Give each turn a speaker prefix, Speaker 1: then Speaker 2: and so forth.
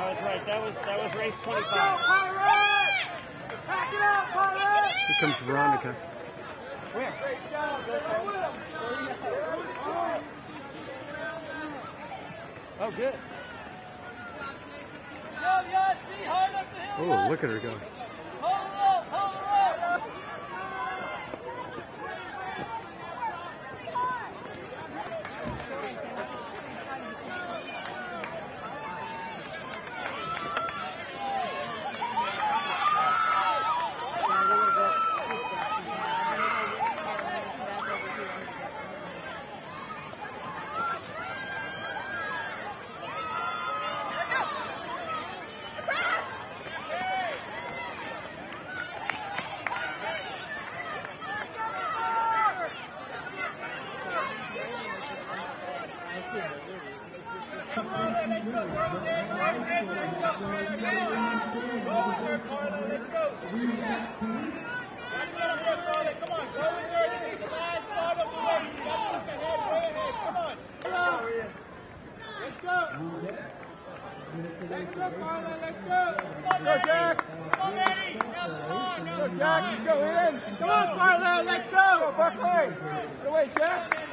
Speaker 1: was right. That was race 25.
Speaker 2: Back it up, Pirate!
Speaker 3: Here comes Veronica.
Speaker 2: Where? Great job.
Speaker 1: Oh, good.
Speaker 3: Oh, look at her go.
Speaker 2: Jack, let's go in. Come on, Carla, let's go. Go away, Jack.